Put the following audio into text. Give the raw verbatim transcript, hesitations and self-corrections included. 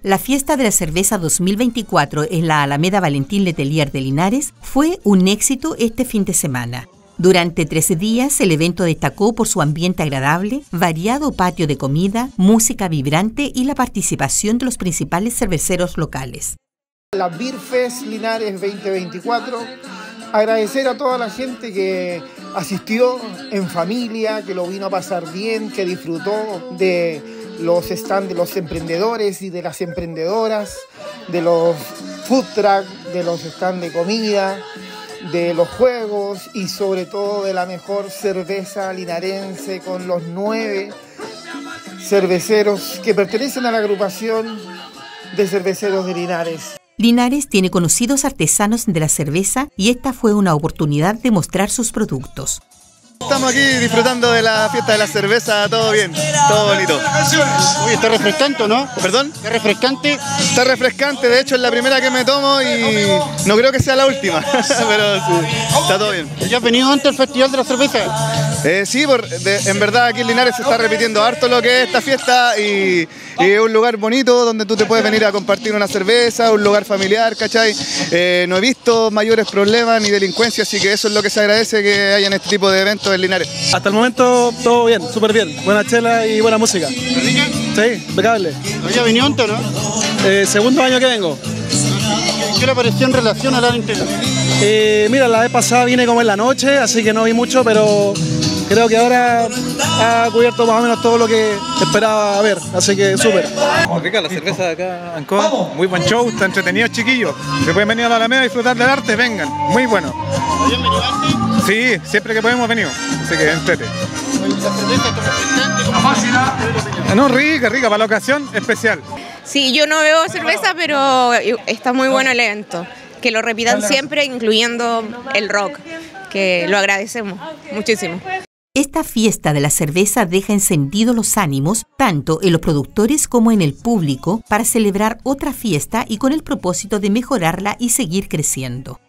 La fiesta de la cerveza dos mil veinticuatro en la Alameda Valentín Letelier de Linares fue un éxito este fin de semana. Durante trece días, el evento destacó por su ambiente agradable, variado patio de comida, música vibrante y la participación de los principales cerveceros locales. La Beer Fest Linares veinte veinticuatro, agradecer a toda la gente que asistió en familia, que lo vino a pasar bien, que disfrutó de los stands de los emprendedores y de las emprendedoras, de los food truck, de los stands de comida, de los juegos y sobre todo de la mejor cerveza linarense con los nueve cerveceros que pertenecen a la agrupación de cerveceros de Linares. Linares tiene conocidos artesanos de la cerveza y esta fue una oportunidad de mostrar sus productos. Estamos aquí disfrutando de la fiesta de la cerveza, todo bien, todo bonito. Uy, está refrescante, ¿no? ¿Perdón? ¿Está refrescante? Está refrescante, de hecho es la primera que me tomo y no creo que sea la última, pero sí, está todo bien. ¿Ya has venido antes al Festival de la Cerveza? Eh, sí, por, de, en verdad aquí en Linares se está repitiendo harto lo que es esta fiesta y, y es un lugar bonito donde tú te puedes venir a compartir una cerveza, un lugar familiar, ¿cachai? Eh, no he visto mayores problemas ni delincuencia, así que eso es lo que se agradece que haya en este tipo de eventos en Linares. Hasta el momento todo bien, súper bien, buena chela y buena música. ¿Rica? Sí, impecable. ¿Ya has venido antes, no? Eh, segundo año que vengo. ¿Qué le pareció en relación a la entera? Eh, mira, la vez pasada vine como en la noche, así que no vi mucho, pero creo que ahora ha cubierto más o menos todo lo que esperaba ver, así que súper. Muy rica la cerveza de acá, Ancón. Muy buen show, está entretenido, chiquillos. Se pueden venir a la Alameda a disfrutar del arte, vengan, muy bueno. ¿Habían venido antes? Sí, siempre que podemos venimos, así que entrete. ¿La cerveza está refrescante? ¿Cómo? No, rica, rica, para la ocasión especial. Sí, yo no bebo cerveza, pero está muy bueno el evento. Que lo repitan siempre, incluyendo el rock, que lo agradecemos muchísimo. Esta fiesta de la cerveza deja encendidos los ánimos, tanto en los productores como en el público, para celebrar otra fiesta y con el propósito de mejorarla y seguir creciendo.